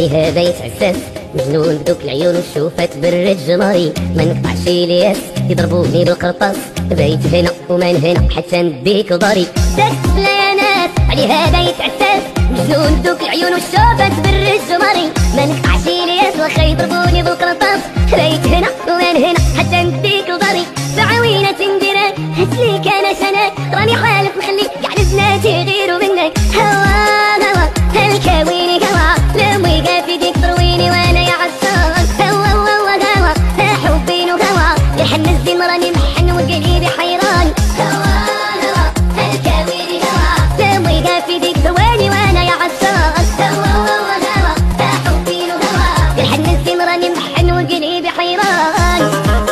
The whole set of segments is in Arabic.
علي هذا يتعساس مجنون بدوك العيون وشوفات برد جماري، ما نقطعش الياس يضربوني بالقرطاس، بيت هنا ومن هنا حتى نديك داري. داك يا ناس علي هذا يتعساس مجنون بدوك العيون وشوفات برد جماري، ما نقطعش الياس واخا يضربوني بالقرطاس، بيت هنا ومن هنا حتى نديك داري. بعوينة نديرك هتليك انا شناك، راني حالف نخلي كاع البنات يغيروا منك. هوا هوا هالكاويني هوا لمي في ديك ترويني وانا يا عطشان. هوا هوا هوا حبين وهوا يحن الزين راني محن وقلبي حيران. هوا هوا هالكاويني هوا لمي في ديك ترويني وانا يا عطشان. هوا هوا هوا حبين وهوا يحن الزين راني محن وقلبي حيران.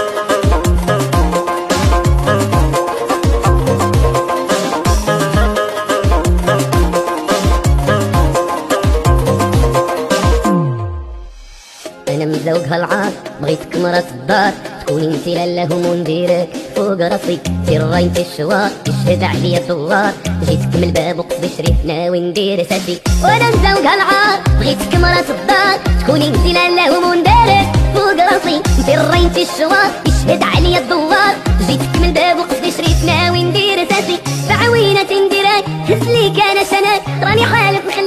انا مزوقها العار بغيتك مرات الدار، تكوني انتي لالهم ونديرك فوق راسي. سير انت الشوار يشهد عليا الدوار، جيتك من الباب وقصدي شريف ناوي ندير سدي. وانا مزوقها العار بغيتك مرات الدار، تكوني انتي لالهم ونديرك فوق راسي. سير انت الشوار يشهد عليا الدوار، جيتك من الباب وقصدي شريف ناوي ندير سدي. بعوينة نديرك هزليك انا شناك، راني حالف نخليك